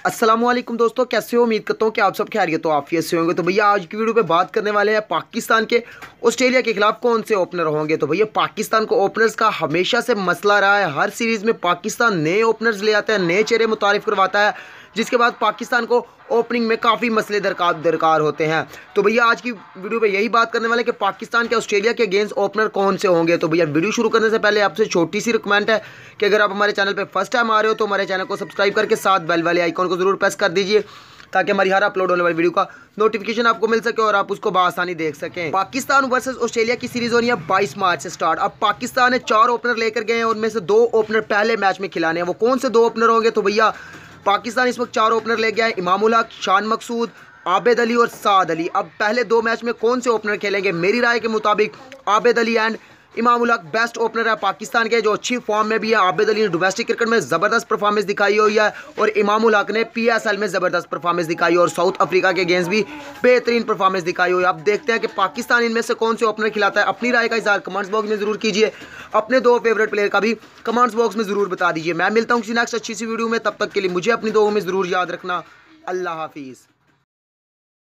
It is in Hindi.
अस्सलामुअलैकुम दोस्तों, कैसे हो? उम्मीद करता हूँ कि आप सब खैरियत तो आफियत से होंगे। तो भैया आज की वीडियो पे बात करने वाले हैं पाकिस्तान के ऑस्ट्रेलिया के खिलाफ कौन से ओपनर होंगे। तो भैया पाकिस्तान को ओपनर्स का हमेशा से मसला रहा है। हर सीरीज़ में पाकिस्तान नए ओपनर्स ले आता है, नए चेहरे मुतारिफ करवाता है, जिसके बाद पाकिस्तान को ओपनिंग में काफ़ी मसले दरकार होते हैं। तो भैया आज की वीडियो पे यही बात करने वाले कि पाकिस्तान के ऑस्ट्रेलिया के अगेंस्ट ओपनर कौन से होंगे। तो भैया वीडियो शुरू करने से पहले आपसे छोटी सी रिकमेंड है कि अगर आप हमारे चैनल पे फर्स्ट टाइम आ रहे हो तो हमारे चैनल को सब्सक्राइब करके साथ बेल वाले आइकॉन को जरूर प्रेस कर दीजिए, ताकि हमारी हर अपलोड होने वाली वीडियो का नोटिफिकेशन आपको मिल सके और आप उसको बआसानी देख सकें। पाकिस्तान वर्सेस ऑस्ट्रेलिया की सीरीज होनी है 22 मार्च से स्टार्ट। अब पाकिस्तान ने 4 ओपनर लेकर गए हैं, उनमें से 2 ओपनर पहले मैच में खिलाने हैं। वो कौन से 2 ओपनर होंगे? तो भैया पाकिस्तान इस वक्त 4 ओपनर ले गया है, इमामुल हक, शान मकसूद, आबिद अली और साद अली। अब पहले 2 मैच में कौन से ओपनर खेलेंगे? मेरी राय के मुताबिक Abid Ali and Imamul Haq best opener है पाकिस्तान के, जो अच्छी फॉर्म में भी है। आबिद अली ने डोमेस्टिक क्रिकेट में ज़बरदस्त परफॉर्मेंस दिखाई हुई है और इमामुल हक ने PSL में ज़बरदस्त परफॉर्मेंस दिखाई है और साउथ अफ्रीका के अगेंस्ट भी बेहतरीन परफॉर्मेंस दिखाई हुई है। अब देखते हैं कि पाकिस्तान इनमें से कौन से ओपनर खिलाता है। अपनी राय का इज़हार कमेंट्स बॉक्स में ज़रूर कीजिए, अपने 2 फेवरेट प्लेयर का भी कमेंट्स बॉक्स में ज़रूर बता दीजिए। मैं मिलता हूँ किसी नेक्स्ट अच्छी सी वीडियो में, तब तक के लिए मुझे अपनी दुआओं में ज़रूर याद रखना। अल्लाह हाफिज़।